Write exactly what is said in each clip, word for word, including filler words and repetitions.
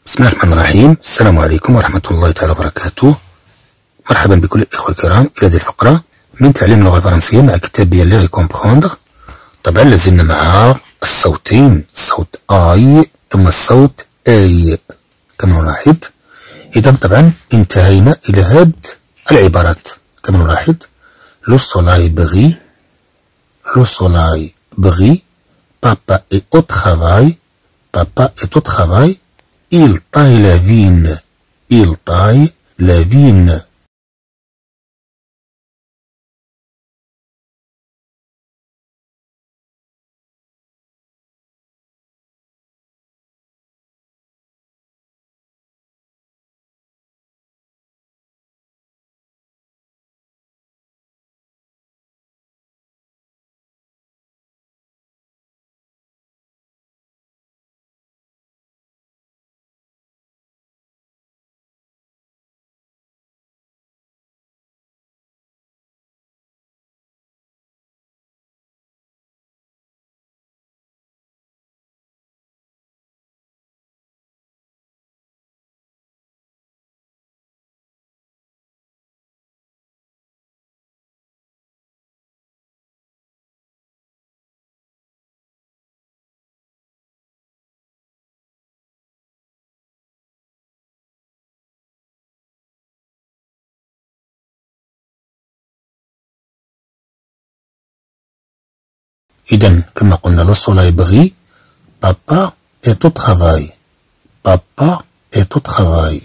بسم الله الرحمن الرحيم. السلام عليكم ورحمة الله تعالى وبركاته. مرحبا بكل الإخوة الكرام إلى هذه الفقرة من تعليم اللغة الفرنسية مع كتاب بيان ليغ كومبخوندغ. طبعا لازلنا مع الصوتين، الصوت آي ثم الصوت آي كما نلاحظ. إذا طبعا انتهينا إلى هاد العبارات كما نلاحظ: لو سولاي بغي، لو سولاي بغي، بابا est au travail, papa est au travail, il taille la vigne, il taille la vigne. إذن كما قلنا لو سولاي بغي، بابا est au travail, papa est au travail.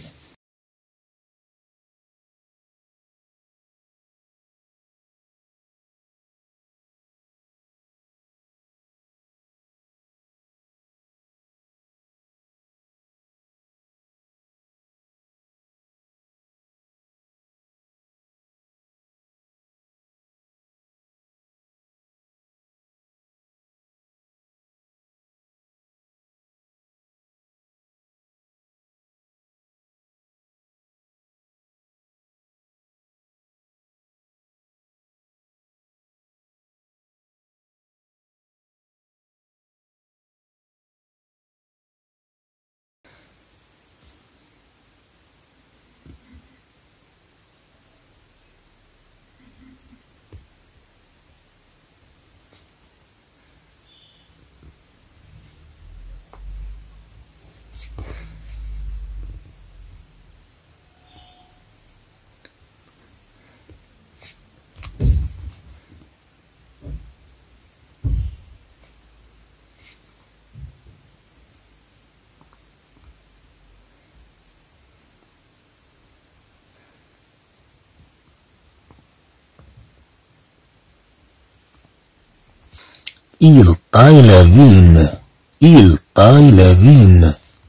Il taille la vigne, il taille la vigne.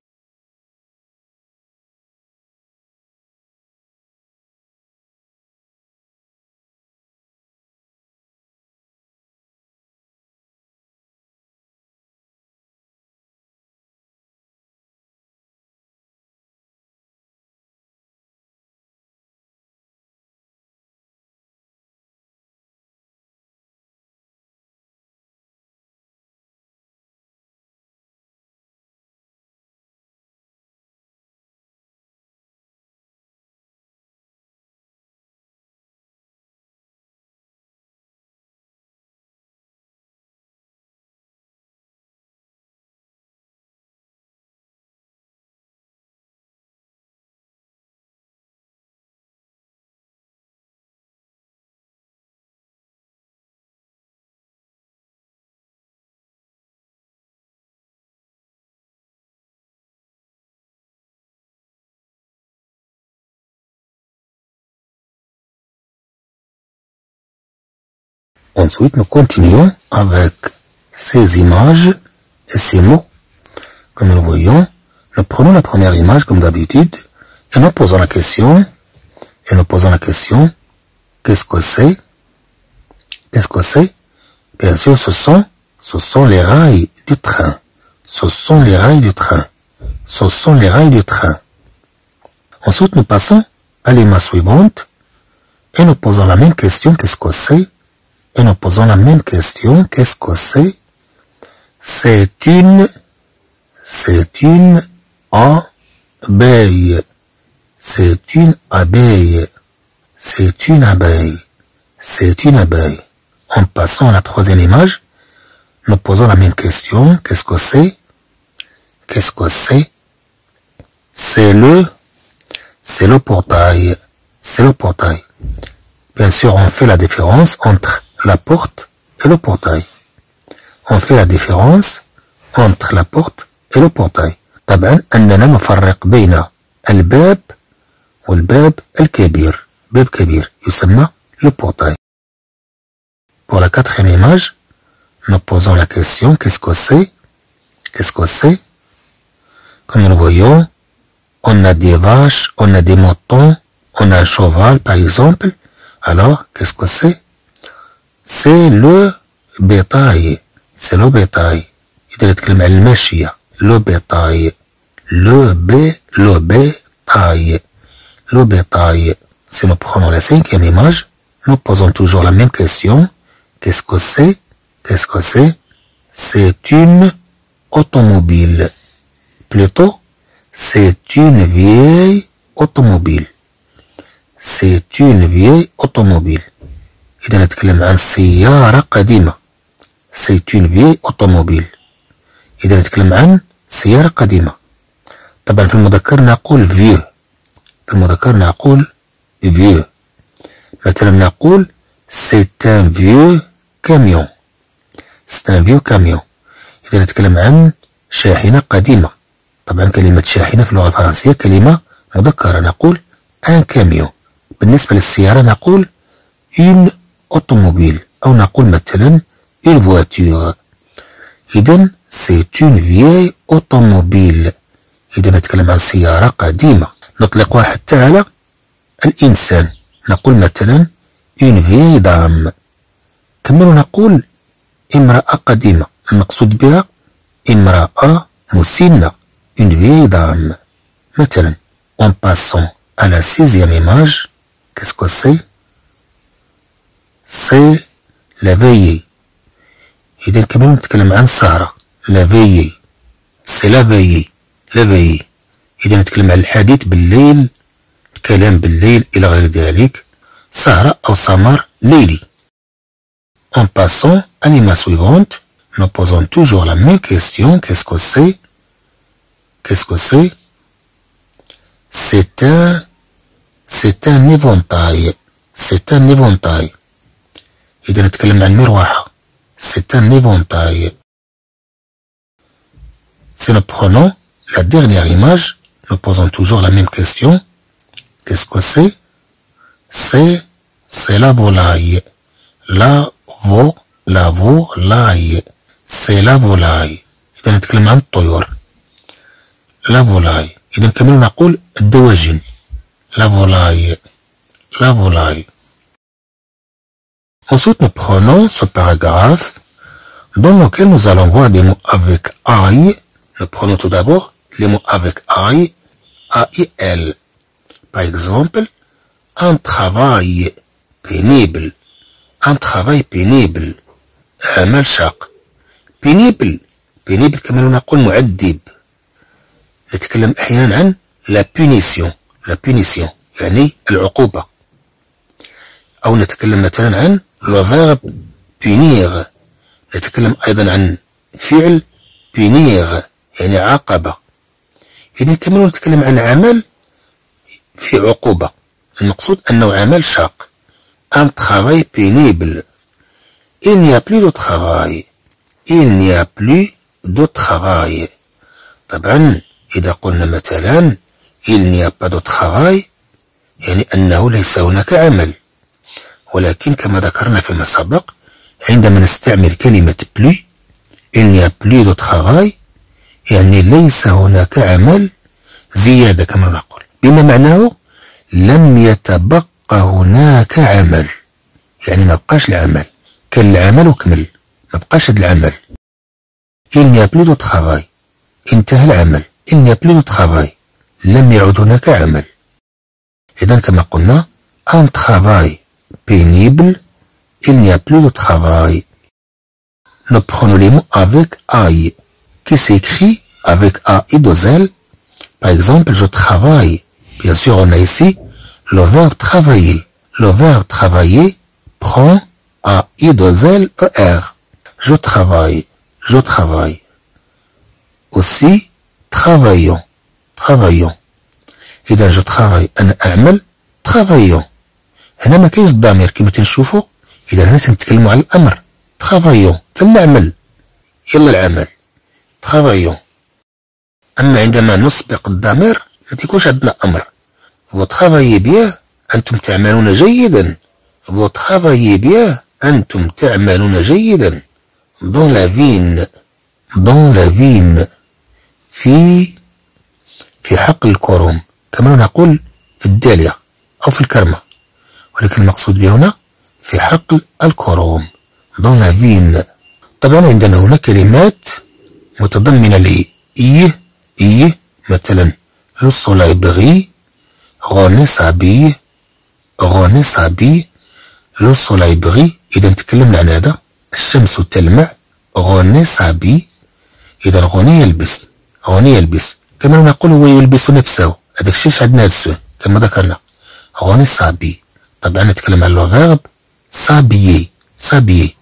Ensuite, nous continuons avec ces images et ces mots. Comme nous le voyons, nous prenons la première image comme d'habitude et nous posons la question, et nous posons la question, qu'est-ce que c'est? Qu'est-ce que c'est? Bien sûr, ce sont, ce sont les rails du train. Ce sont les rails du train. Ce sont les rails du train. Ensuite, nous passons à l'image suivante et nous posons la même question, qu'est-ce que c'est? Et nous posons la même question, qu'est-ce que c'est? C'est une, c'est une, en abeille. C'est une abeille. C'est une abeille. C'est une abeille. En passant à la troisième image, nous posons la même question. Qu'est-ce que c'est? Qu'est-ce que c'est? C'est le, c'est le portail. C'est le portail. Bien sûr, on fait la différence entre la porte et le portail. On fait la différence entre la porte et le portail. طبعا أننا نفرق بين الباب والباب الكبير. باب كبير يسمى le portail. Pour la quatrième image, nous posons la question qu'est-ce que c'est? Qu'est-ce que c'est? Comme nous voyons, on a des vaches, on a des moutons, on a un cheval par exemple. Alors, qu'est-ce que c'est? C'est le bétail. C'est le bétail. إذا نتكلم عن الماشية. Le bétail. Le bé, le bétail. Le bétail. Si nous prenons la cinquième image, nous posons toujours la même question. Qu'est-ce que c'est? Qu'est-ce que c'est? C'est une automobile. Plutôt, c'est une vieille automobile. C'est une vieille automobile. إذا نتكلم عن سيارة قديمة. C'est une vieille automobile. إذا نتكلم عن سيارة قديمة. طبعا في المذكر نقول vieux. في المذكر نقول vieux. مثلا نقول c'est un vieux camion. C'est un vieux camion. إذا نتكلم عن شاحنة قديمة. طبعا كلمة شاحنة في اللغة الفرنسية كلمة مذكرة نقول un camion. بالنسبة للسيارة نقول une automobile أو نقول مثلا une voiture. إذا c'est une vieille automobile. إذا نتكلم عن سيارة قديمة. نطلقها حتى على الإنسان نقول مثلا une vieille dame. كما نقول امرأة قديمة المقصود بها امرأة مسنة une vieille dame. مثلا en passant à la sixième image, qu'est-ce que c'est? C'est la veillée. إذا كمان نتكلم عن سهرة la veillée. C'est la veillée. la veillée. إذا نتكلم عن الحديث بالليل الكلام بالليل إلى غير ذلك سهرة أو سمر ليلي. En passant à l'image suivante, nous posons toujours la même question. Qu'est-ce que c'est? Qu'est-ce que c'est? C'est un, c'est un éventail. C'est un éventail. إذا نتكلم عن مروحة. C'est un éventail. Si nous prenons la dernière image, nous posons toujours la même question. Qu'est-ce que c'est? C'est, c'est la volaille. La vo, la volaille. C'est la volaille. إذا نتكلم عن الطيور. La volaille. إذا كمان نقول الدواجن. La volaille. La volaille. Ensuite, nous prenons ce paragraphe dans lequel nous allons voir des mots avec aïe. Nous prenons tout d'abord les mots avec aïe, A I L. Par exemple, un travail pénible. Un travail pénible. عمل شاق. pénible. pénible كما نقول معذب. نتكلم أحيانا عن la punition. la punition يعني العقوبة. أو نتكلم مثلا عن le verbe punir. نتكلم أيضا عن فعل punir يعني عاقبة. إذا كمان نتكلم عن عمل في عقوبة. المقصود أنه عمل شاق. un travail pénible. Il n'y a plus de travail. Il n'y a plus de travail. طبعا إذا قلنا مثلا il n'y a pas de travail يعني أنه ليس هناك عمل. ولكن كما ذكرنا فيما سبق عندما نستعمل كلمة plus il n'y a plus de travail يعني ليس هناك عمل زيادة كما نقول بما معناه لم يتبقى هناك عمل يعني ما بقاش العمل كان العمل وكمل ما بقاش هذا العمل. il n'y a plus de travail انتهى العمل. il n'y a plus de travail لم يعد هناك عمل. إذا كما قلنا un travail pénible, il n'y a plus de travail. Nous prenons les mots avec aïe, qui s'écrit avec A I deux L, Par exemple, je travaille. Bien sûr, on a ici le verbe travailler. Le verbe travailler prend A I deux L E R. Je travaille. Je travaille. Aussi, travaillons. travaillons. إذا je travaille أنا أعمل travaillons. هنا ما كاينش الضمير كما تنشوفوا. إذا هنا تنتكلموا على الأمر travaillons فلنعمل. يلا العمل travaillons. أما عندما نسبق الضمير ما تيكونش عندنا أمر. vous travaillez bien أنتم تعملون جيدا. vous travaillez bien أنتم تعملون جيدا. dans la vigne dans la vigne في في حقل الكروم كما نقول في الدالية أو في الكرمة، ولكن المقصود به هنا في حقل الكروم dans la vigne. طبعا عندنا هنا كلمات متضمنة ل إيه إيه مثلا le soleil brille René s'habille René s'habille le soleil brille. إذا تكلمنا عن هذا الشمس تلمع René s'habille. إذا غوني يلبس غوني يلبس كما نقول هو يلبس نفسه. هذاك الشيء عندنا هاد السؤال كما ذكرنا غوني سابي. طبعا نتكلم على لو فيرب سابيي سابيي.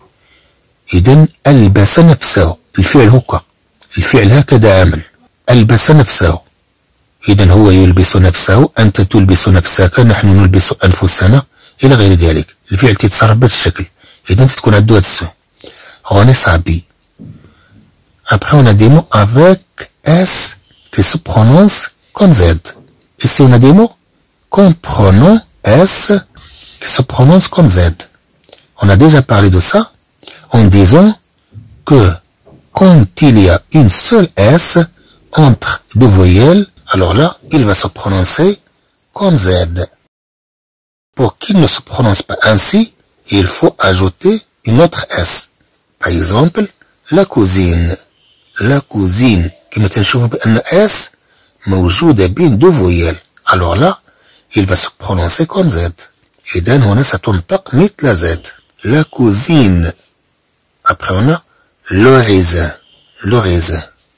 إذا ألبس نفسه الفعل هكا الفعل هكذا عمل ألبس نفسه. إذا هو يلبس نفسه أنت تلبس نفسك نحن نلبس أنفسنا إلى غير ذلك. الفعل تتصرف بهذا الشكل. إذا تكون عنده هاد السؤال غوني سابي. Après on a des mots avec S qui se prononcent comme Z. Ici on a des mots comprenant S qui se prononcent comme Z. On a déjà parlé de ça en disant que quand il y a une seule S entre deux voyelles, alors là il va se prononcer comme Z. Pour qu'il ne se prononce pas ainsi, il faut ajouter une autre S. Par exemple, la cousine. La cousine كما تنشوفوا بأن S موجودة بين دو فويل. alors là il va se prononcer comme Z. إذا هنا ستنطق مثل Z. la cousine. après on a le raisin le raisin.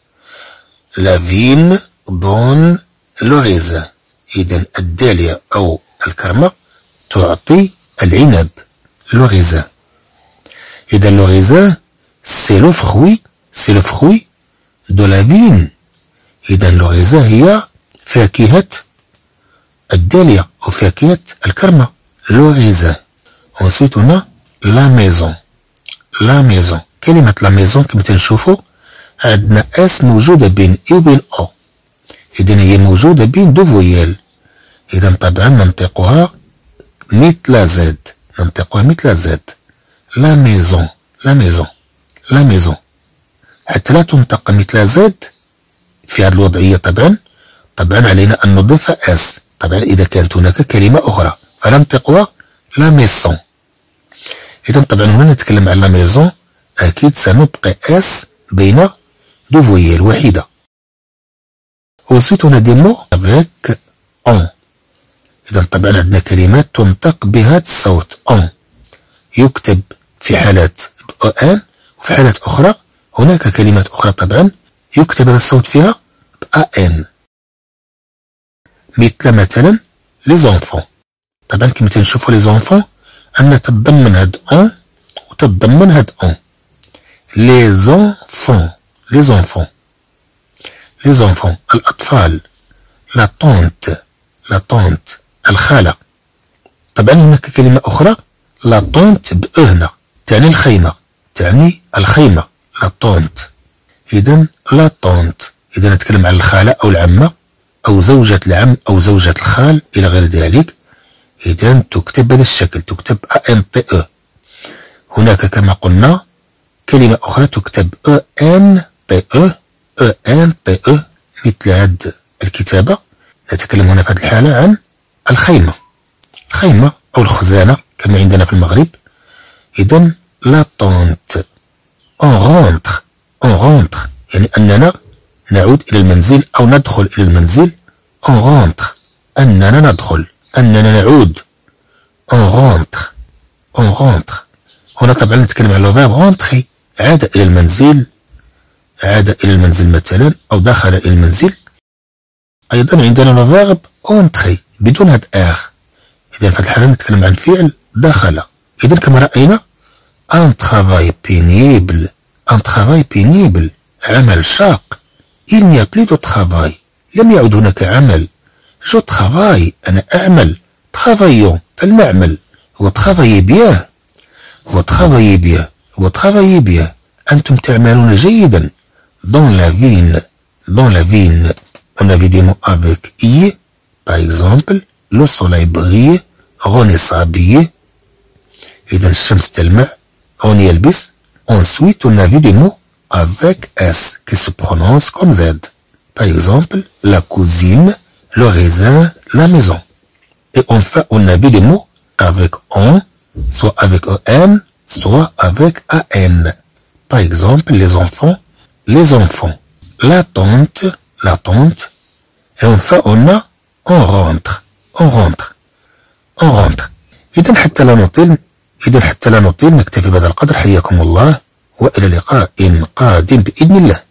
la vigne donne le raisin. إذا الدالية أو الكرمة تعطي العنب le raisin. إذا le raisin c'est le fruit c'est le fruit de la vigne. إذا le raisin هي فاكهة الدالية أو فاكهة الكرمة le raisin. ensuite on a la maison la maison. كلمة la maison كما تنشوفوا عندنا اس موجودة بين اي وبين او. إذا هي موجودة بين دو فويل. إذا طبعا ننطقها مثل زد ننطقها مثل زد. la maison la maison la maison. حتى لا تنطق مثل زد في هذه الوضعية طبعا طبعا علينا أن نضيف اس. طبعا إذا كانت هناك كلمة أخرى فننطقها لا ميسون. إذا طبعا هنا نتكلم عن لا ميزون أكيد سنبقي اس بين دو فويل واحدة. ensuite on a des mots avec on. إذا طبعا عندنا كلمات تنطق بهذا الصوت on. يكتب في حالات ب ان وفي حالات أخرى هناك كلمات أخرى طبعا يكتب هذا الصوت فيها ب ان. مثل مثلا لي زونفون. طبعا كما تنشوفوا لي زونفون أن تتضمن هاد أون وتتضمن هاد أون. لي زونفون لي زونفون لي زونفون الأطفال. لا طونت لا طونت الخالة. طبعا هناك كلمة أخرى لا طونت ب هنا تعني الخيمة تعني الخيمة لا طونت. إذا لا طونت إذا نتكلم عن الخالة أو العمة أو زوجة العم أو زوجة الخال إلى غير ذلك. إذا تكتب بهذا الشكل تكتب أ إن تي أو. هناك كما قلنا كلمة أخرى تكتب أ إن تي أو أ إن تي أو مثل هذه الكتابة. نتكلم هنا في هذه الحالة عن الخيمة الخيمة أو الخزانة كما عندنا في المغرب. إذا لا طونت on rentre on rentre يعني أننا نعود إلى المنزل أو ندخل إلى المنزل. on rentre أننا ندخل أننا نعود on rentre on rentre. هنا طبعا نتكلم على الفيرب rentrer عاد إلى المنزل عاد إلى المنزل مثلا أو دخل إلى المنزل. أيضا عندنا لو فيرب أونتخي بدون هاد آغ. إذا في هاد الحالة نتكلم عن فعل دخل. إذا كما رأينا un travail pénible un travail pénible عمل شاق. il n'y a plus de travail لم يعد هناك عمل. je travaille أنا أعمل. travaillons فلنعمل. vous travaillez bien vous travaillez bien vous travaillez bien أنتم تعملون جيدا. dans la vigne dans la vigne on avait des mots avec i. par exemple le soleil brille René s'habille. إذا الشمس تلمع on يلبس. ensuite on a vu des mots avec S qui se prononcent comme Z. Par exemple, la cousine, le raisin, la maison. Et enfin, on a vu des mots avec on, soit avec en, soit avec an. Par exemple, les enfants, les enfants. La tante, la tante. Et enfin, on a on rentre, on rentre, on rentre. إذا حتى لا نطيل إذا حتى لا نطيل نكتفي بهذا القدر. حياكم الله وإلى لقاء قادم بإذن الله.